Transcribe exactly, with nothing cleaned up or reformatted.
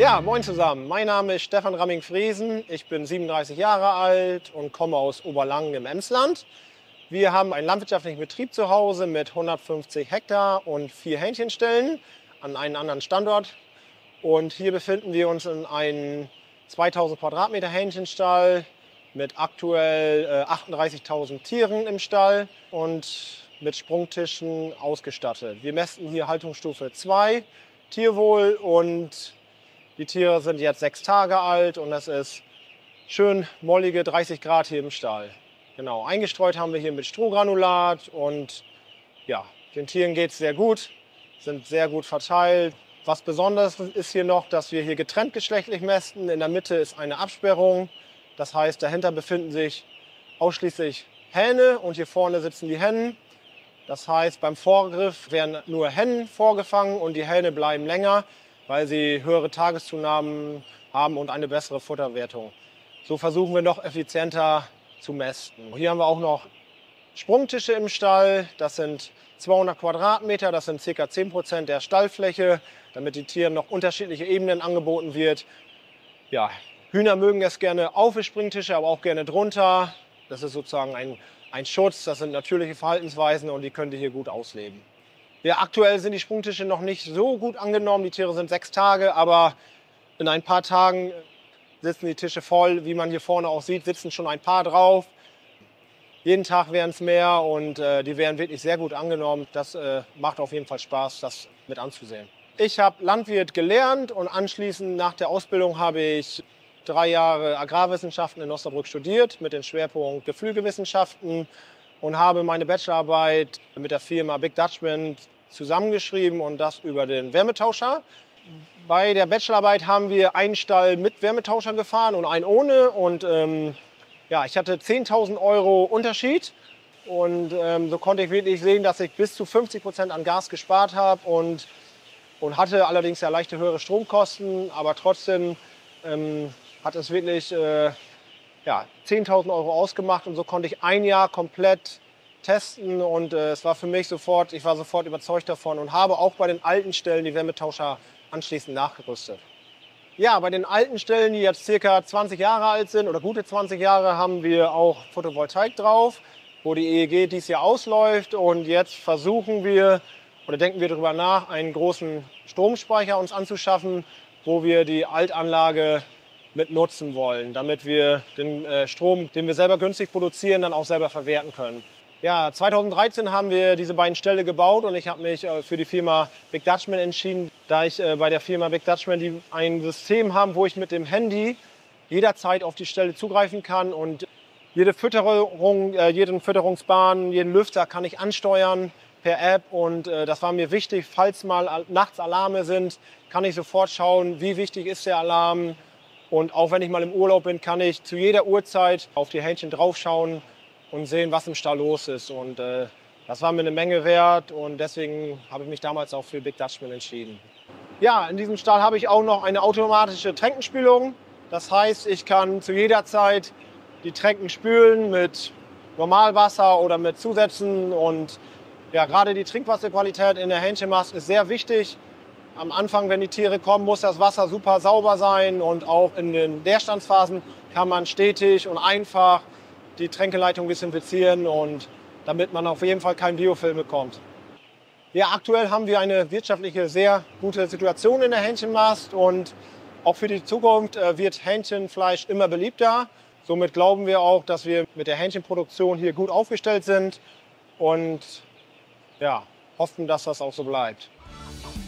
Ja, moin zusammen. Mein Name ist Stefan Ramming-Fresen. Ich bin siebenunddreißig Jahre alt und komme aus Oberlangen im Emsland. Wir haben einen landwirtschaftlichen Betrieb zu Hause mit hundertfünfzig Hektar und vier Hähnchenställen an einem anderen Standort. Und hier befinden wir uns in einem zweitausend Quadratmeter Hähnchenstall mit aktuell äh, achtunddreißigtausend Tieren im Stall und mit Sprungtischen ausgestattet. Wir mästen hier Haltungsstufe zwei, Tierwohl, und die Tiere sind jetzt sechs Tage alt und es ist schön mollige dreißig Grad hier im Stall. Genau, eingestreut haben wir hier mit Strohgranulat und ja, den Tieren geht es sehr gut, sind sehr gut verteilt. Was besonders ist hier noch, dass wir hier getrennt geschlechtlich mästen. In der Mitte ist eine Absperrung. Das heißt, dahinter befinden sich ausschließlich Hähne und hier vorne sitzen die Hennen. Das heißt, beim Vorgriff werden nur Hennen vorgefangen und die Hähne bleiben länger, weil sie höhere Tageszunahmen haben und eine bessere Futterwertung. So versuchen wir noch effizienter zu mästen. Hier haben wir auch noch Sprungtische im Stall. Das sind zweihundert Quadratmeter, das sind ca. zehn Prozent der Stallfläche, damit den Tieren noch unterschiedliche Ebenen angeboten wird. Ja, Hühner mögen es gerne auf die Springtische, aber auch gerne drunter. Das ist sozusagen ein, ein Schutz, das sind natürliche Verhaltensweisen und die könnt ihr hier gut ausleben. Ja, aktuell sind die Sprungtische noch nicht so gut angenommen. Die Tiere sind sechs Tage, aber in ein paar Tagen sitzen die Tische voll. Wie man hier vorne auch sieht, sitzen schon ein paar drauf. Jeden Tag werden es mehr und äh, die werden wirklich sehr gut angenommen. Das äh, macht auf jeden Fall Spaß, das mit anzusehen. Ich habe Landwirt gelernt und anschließend nach der Ausbildung habe ich drei Jahre Agrarwissenschaften in Osnabrück studiert mit dem Schwerpunkt Geflügelwissenschaften und habe meine Bachelorarbeit mit der Firma Big Dutchman zusammengeschrieben und das über den Wärmetauscher. Bei der Bachelorarbeit haben wir einen Stall mit Wärmetauscher gefahren und einen ohne. Und ähm, ja, ich hatte zehntausend Euro Unterschied. Und ähm, so konnte ich wirklich sehen, dass ich bis zu fünfzig Prozent an Gas gespart habe und, und hatte allerdings ja leichte höhere Stromkosten. Aber trotzdem ähm, hat es wirklich äh, ja, zehntausend Euro ausgemacht. Und so konnte ich ein Jahr komplett testen und äh, es war für mich sofort, ich war sofort überzeugt davon und habe auch bei den alten Stellen die Wärmetauscher anschließend nachgerüstet. Ja, bei den alten Stellen, die jetzt circa zwanzig Jahre alt sind oder gute zwanzig Jahre, haben wir auch Photovoltaik drauf, wo die E E G dieses Jahr ausläuft und jetzt versuchen wir oder denken wir darüber nach, einen großen Stromspeicher uns anzuschaffen, wo wir die Altanlage mit nutzen wollen, damit wir den äh, Strom, den wir selber günstig produzieren, dann auch selber verwerten können. Ja, zweitausenddreizehn haben wir diese beiden Ställe gebaut und ich habe mich äh, für die Firma Big Dutchman entschieden, da ich äh, bei der Firma Big Dutchman die ein System haben, wo ich mit dem Handy jederzeit auf die Stelle zugreifen kann und jede Fütterung, äh, jeden Fütterungsbahn, jeden Lüfter kann ich ansteuern per App und äh, das war mir wichtig, falls mal nachts Alarme sind, kann ich sofort schauen, wie wichtig ist der Alarm und auch wenn ich mal im Urlaub bin, kann ich zu jeder Uhrzeit auf die Hähnchen draufschauen und sehen, was im Stall los ist. Und äh, das war mir eine Menge wert und deswegen habe ich mich damals auch für Big Dutchman entschieden. Ja, in diesem Stall habe ich auch noch eine automatische Tränkenspülung. Das heißt, ich kann zu jeder Zeit die Tränken spülen mit Normalwasser oder mit Zusätzen. Und ja, gerade die Trinkwasserqualität in der Hähnchenmast ist sehr wichtig. Am Anfang, wenn die Tiere kommen, muss das Wasser super sauber sein und auch in den Leerstandsphasen kann man stetig und einfach die Tränkeleitung desinfizieren und damit man auf jeden Fall keinen Biofilm bekommt. Ja, aktuell haben wir eine wirtschaftliche sehr gute Situation in der Hähnchenmast und auch für die Zukunft wird Hähnchenfleisch immer beliebter. Somit glauben wir auch, dass wir mit der Hähnchenproduktion hier gut aufgestellt sind und ja, hoffen, dass das auch so bleibt.